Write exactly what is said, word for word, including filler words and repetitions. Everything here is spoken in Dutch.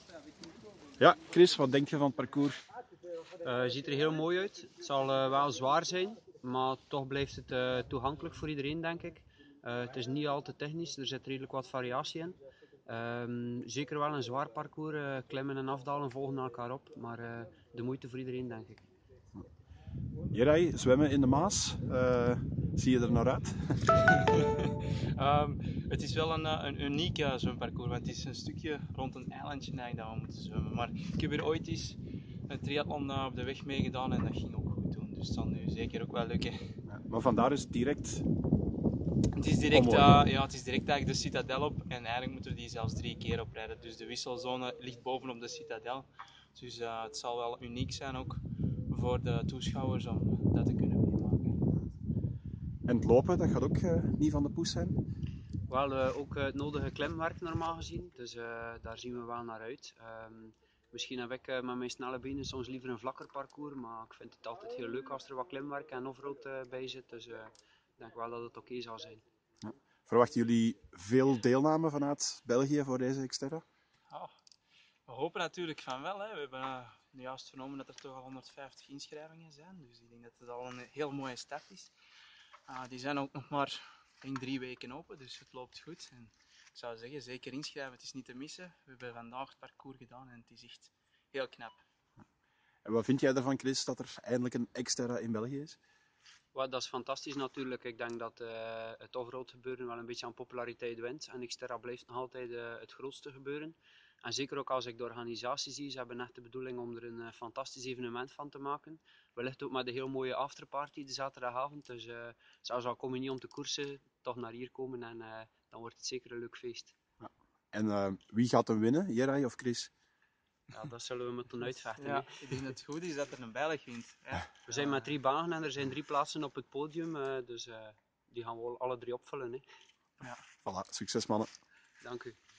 Ja, Chris, wat denk je van het parcours? Uh, het ziet er heel mooi uit. Het zal uh, wel zwaar zijn, maar toch blijft het uh, toegankelijk voor iedereen, denk ik. Uh, het is niet al te technisch, er zit redelijk wat variatie in. Um, zeker wel een zwaar parcours, uh, klimmen en afdalen volgen elkaar op, maar uh, de moeite voor iedereen, denk ik. Jeray, zwemmen in de Maas, uh, zie je er naar uit? um, het is wel een, een uniek uh, zwemparcours, want het is een stukje rond een eilandje dat we moeten zwemmen. Maar ik heb hier ooit eens een triathlon uh, op de weg meegedaan en dat ging ook goed doen, dus het zal nu zeker ook wel lukken. Ja, maar vandaar is het direct... Het is direct, uh, ja, het is direct eigenlijk de Citadel op en eigenlijk moeten we die zelfs drie keer oprijden. Dus de wisselzone ligt bovenop de Citadel. Dus uh, het zal wel uniek zijn ook voor de toeschouwers om dat te kunnen meemaken. En het lopen, dat gaat ook uh, niet van de poes zijn? Wel, uh, ook uh, het nodige klimwerk normaal gezien, dus uh, daar zien we wel naar uit. Um, misschien heb ik uh, met mijn snelle benen soms liever een vlakker parcours, maar ik vind het altijd heel leuk als er wat klimwerk en offroad uh, bij zit. Dus uh, ik denk wel dat het oké okay zal zijn. Ja. Verwachten jullie veel deelname vanuit België voor deze Xterra? Oh, we hopen natuurlijk van wel. Hè. We hebben uh, nu juist vernomen dat er toch al honderdvijftig inschrijvingen zijn. Dus ik denk dat het al een heel mooie start is. Uh, die zijn ook nog maar in drie weken open, dus het loopt goed. En ik zou zeggen, zeker inschrijven, het is niet te missen. We hebben vandaag het parcours gedaan en het is echt heel knap. En wat vind jij ervan, Chris, dat er eindelijk een Xterra in België is? Well, dat is fantastisch natuurlijk. Ik denk dat uh, het offroad gebeuren wel een beetje aan populariteit wint. En Xterra blijft nog altijd uh, het grootste gebeuren. En zeker ook als ik de organisatie zie, ze hebben echt de bedoeling om er een uh, fantastisch evenement van te maken. Wellicht ook met een heel mooie afterparty de zaterdagavond. Dus uh, zelfs al kom je niet om te koersen, toch naar hier komen en uh, dan wordt het zeker een leuk feest. Ja. En uh, wie gaat hem winnen, Jeray of Chris? Ja, dat zullen we moeten uitvechten. Ja, hè. ik denk dat het goed is dat er een Belg wint. Hè? We zijn met drie banen en er zijn drie plaatsen op het podium, uh, dus uh, die gaan we alle drie opvullen. Hè. Ja. Voilà, succes mannen. Dank u.